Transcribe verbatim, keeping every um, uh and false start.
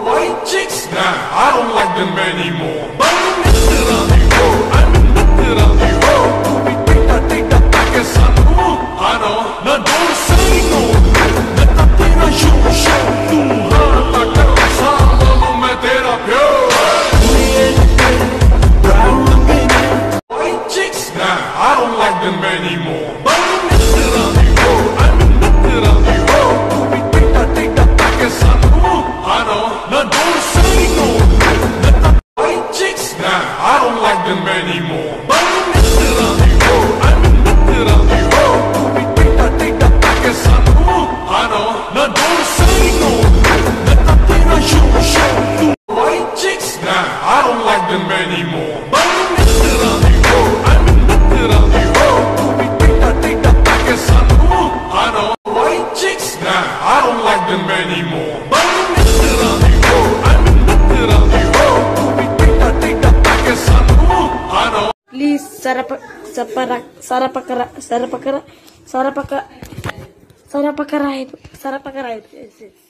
White chicks, nah, I don't like them anymore. But I'm mitra the ho, I'm mitra the ho. Tika tika tika sanu, I know. Now don't say no, let the tera show show. Tu haan tak kar saamalu main tera pyar. White chicks, nah, I don't like them anymore. But I'm mitra the ho, I'm mitra the ho. Tika tika tika sanu, I know. Now don't say no, let the white chicks, nah, I don't like them anymore. But I'm mitra the ho, I'm mitra the ho. Tika tika tika sanu, I know. Now don't say no, let the tera show show. White chicks, nah, I don't like them anymore. But I'm mitra the ho, I'm mitra the ho. Tika tika tika sanu, I know. White chicks, nah, I don't like them anymore. But I'm mitra the ho, I'm mitra the ho. Tika tika tika sanu, I know. Please, sarapa, sapara, sarapakara, sarapakara, sarapaka, sarapakara itu, sarapakara itu.